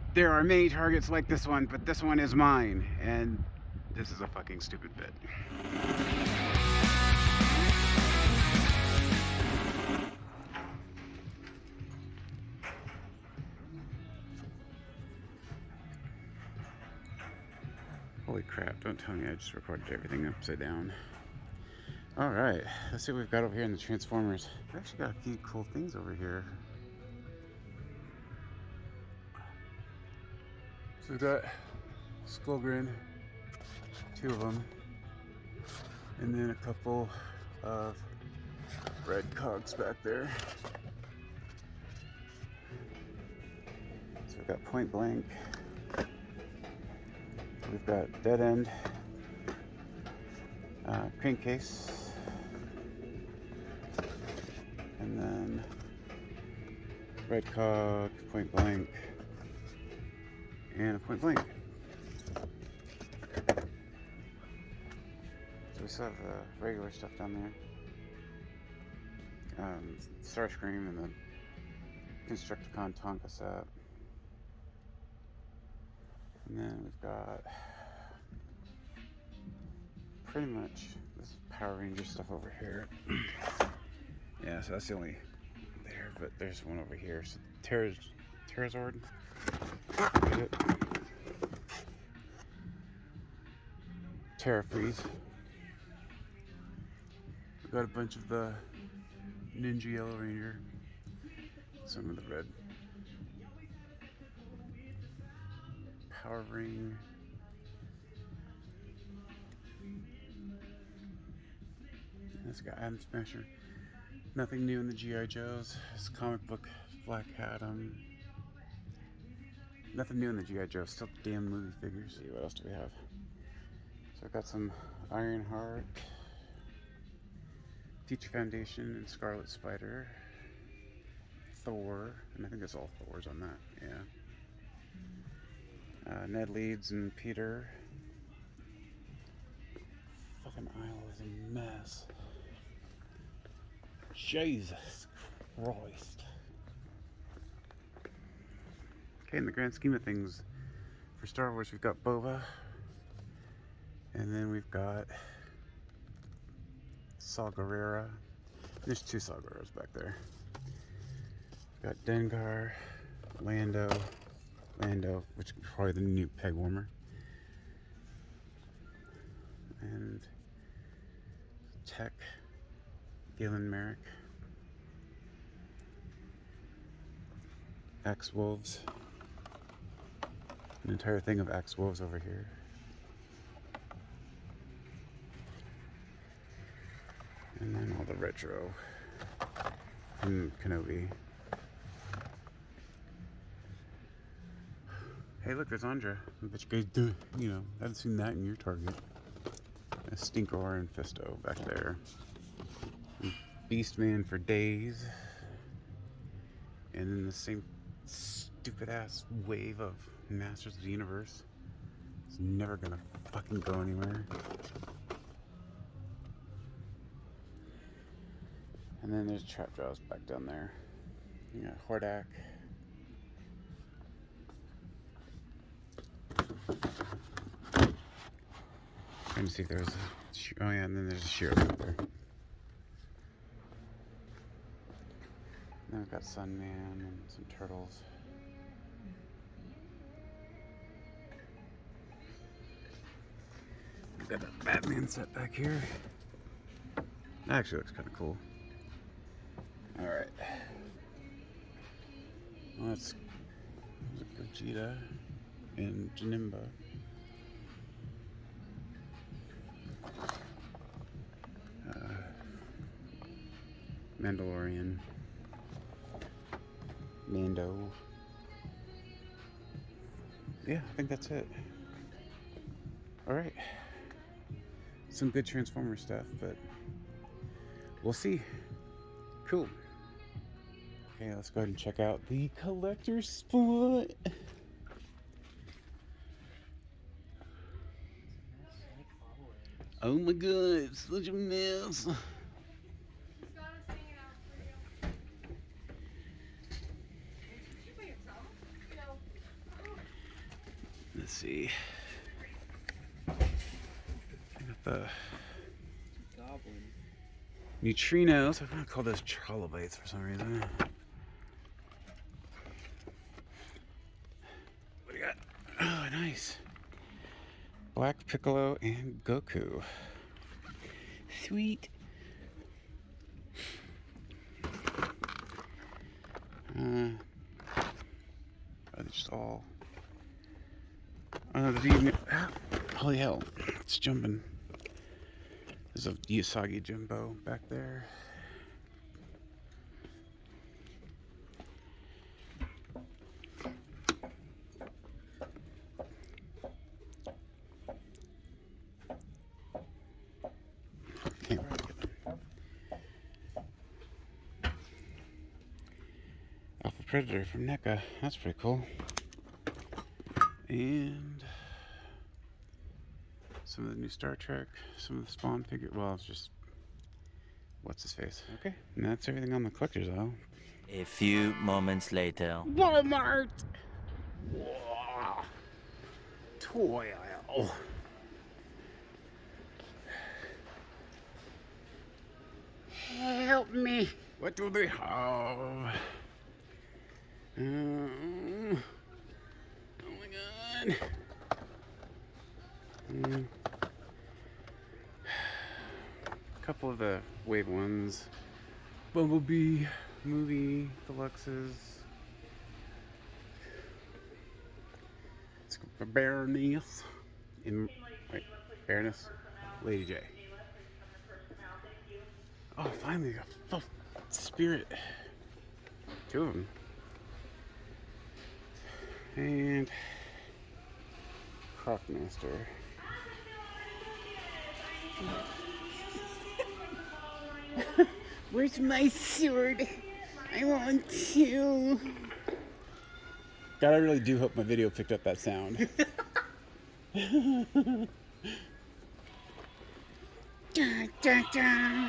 There are many Targets like this one, but this one is mine, and this is a fucking stupid bit. Holy crap, don't tell me I just recorded everything upside down. Alright, let's see what we've got over here in the Transformers. We've actually got a few cool things over here. So we've got Skullgrin, 2 of them, and then a couple of red cogs back there. So we've got Point Blank, we've got Dead End, Crankcase, and then red cog, Point Blank, and a Point Blank. So we still have the regular stuff down there. Starscream and the Constructicon Tonka set. And then we've got pretty much this Power Ranger stuff over here. Yeah, so that's the only there, but there's one over here. So Terrazord. Get it? Terra Freeze. We've got a bunch of the Ninja Yellow Ranger. Some of the red. Power Ring. This guy, Atom Smasher. Nothing new in the G.I. Joes. This comic book Black Adam. Nothing new in the G.I. Joe. Still damn movie figures. See, what else do we have? So I've got some Ironheart, Teacher Foundation, and Scarlet Spider. Thor, and I think that's all Thors on that. Yeah. Ned Leeds and Peter. Fucking aisle is a mess. Jesus Christ. Okay, in the grand scheme of things, for Star Wars, we've got Boba. And then we've got Saw Gerrera. There's 2 Saw Gerreras back there. We've got Dengar, Lando, which is probably the new peg warmer. And Tech, Galen Merrick, Axe Wolves, an entire thing of Axe Wolves over here. And then all the retro from Kenobi. Hey, look, there's Andra. I bet you guys do, haven't seen that in your Target. A Stinkor and Fisto back there. And Beastman for days. And then the same stupid ass wave of Masters of the Universe. It's never gonna fucking go anywhere. And then there's Trap Jaws back down there. You got Hordak. Trying to see if there's a... Oh yeah, and then there's a Shiro back there. Then we've got Sunman and some turtles. We've got a Batman set back here. That actually looks kind of cool. Alright. Well, that's Gogeta and Janemba. Mandalorian. Mando. Yeah, I think that's it. Alright. Some good Transformer stuff, but we'll see. Cool. Okay, let's go ahead and check out the collector's spot. Oh my god, it's such a mess. Let's see. I got the Goblin. neutrinos. I'm gonna call those trilobites for some reason. What do you got? Oh, nice. Black Piccolo and Goku. Sweet. Are they just all? Oh no, there's even. Holy hell! It's jumping. There's a Usagi Jumbo back there. Can't really get them. Alpha Predator from NECA. That's pretty cool. And some of the new Star Trek, some of the Spawn figure. Well, it's just what's his face. Okay, and that's everything on the collector's aisle. A few moments later. Walmart. Whoa. Toy aisle. Help me. What do they have? Oh my god. A couple of the Wave ones. Bumblebee movie deluxes. Let's go for Baroness. Baroness. Lady J. Oh, finally, a Spirit. Two of them. And Crockmaster. Where's my sword? I want to. God, I really do hope my video picked up that sound. Da, da, da.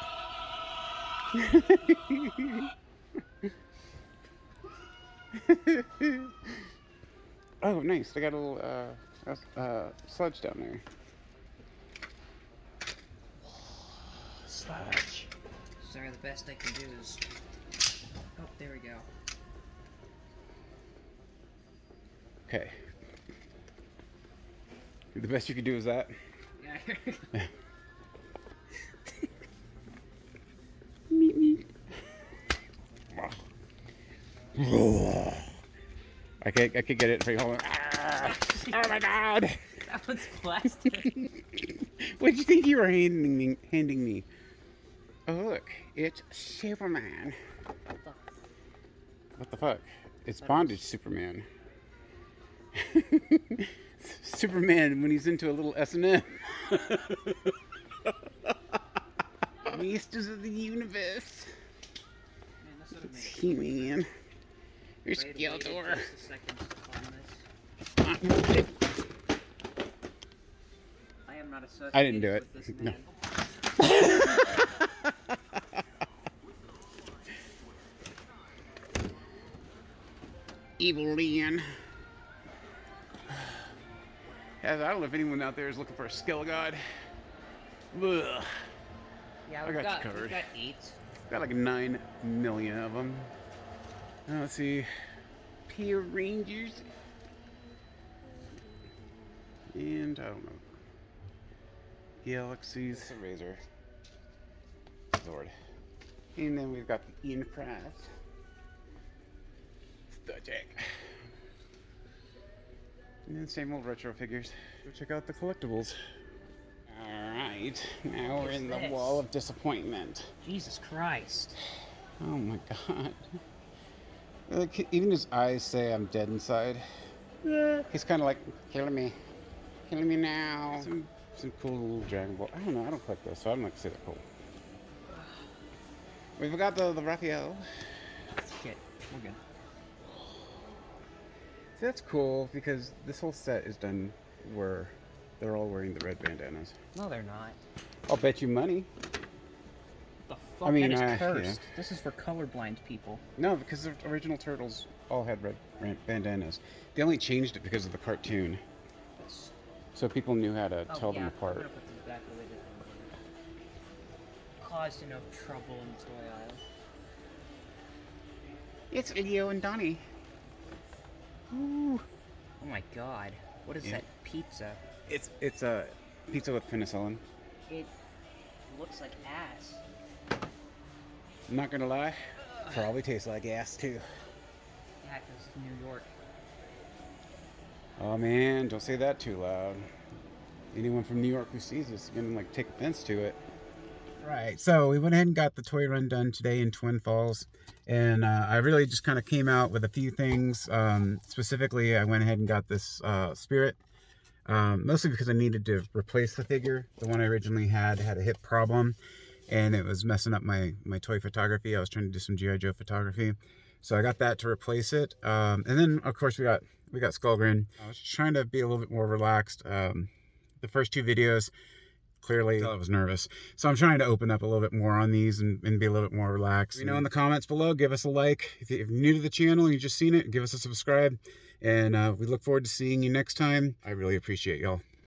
Oh, nice. They got a little sludge down there. Sludge. Sorry, the best I can do is... Oh, there we go. Okay. The best you can do is that? Yeah. Meet me. I can't get it for you. Hold on. Oh my god! That one's plastic. What did you think you were handing me? Oh look, it's Superman. What the fuck? It's Bondage Superman. Superman when he's into a little S&M. Masters of the Universe. Man, this would've made It's He-Man. Here's Wait Skeletor. just a second to find this. I am not associated I didn't do it. with this No. man. Evil Leon. I don't know if anyone out there is looking for a Skelegod. Ugh. Yeah, I got you covered. we've got 8. Got like 9 million of them. Let's see. Power Rangers. And I don't know. Galaxies. It's a Razor. Zord. And then we've got the Ian Price. Star Trek. And then same old retro figures. Go check out the collectibles. Alright, now we're in the this? wall of disappointment. Jesus Christ. Oh my god. Like, even his eyes say I'm dead inside. Yeah. He's kind of like, killing me now. Some cool little Dragon Ball. I don't know, I don't collect those, so I don't like to say they're cool. We've got the Raphael. Shit, we're good. See, that's cool because this whole set is done where they're all wearing the red bandanas. No, they're not. I'll bet you money. The fuck? I mean, that is yeah. cursed. This is for colorblind people. No, because the original Turtles all had red bandanas. They only changed it because of the cartoon. so people knew how to tell them I'm apart. gonna put these back the way that they were. Caused enough trouble in the toy aisle. It's Leo and Donnie. Ooh. Oh my god. What is that pizza? It's a pizza with penicillin. It looks like ass. I'm not gonna lie, probably tastes like ass too. Yeah, 'cause it's New York. Oh man, don't say that too loud. Anyone from New York who sees this is gonna like take offense to it. Right, so we went ahead and got the toy run done today in Twin Falls, and I really just kind of came out with a few things. Specifically, I went ahead and got this Spirit, mostly because I needed to replace the figure. The one I originally had a hip problem, and it was messing up my toy photography. I was trying to do some G.I. Joe photography, so I got that to replace it. And then of course we got Skullgrin. I was just trying to be a little bit more relaxed. The first two videos, clearly I was nervous, so I'm trying to open up a little bit more on these and be a little bit more relaxed. You know, in the comments below, give us a like. If you're new to the channel and you just seen it, give us a subscribe, and we look forward to seeing you next time. I really appreciate y'all.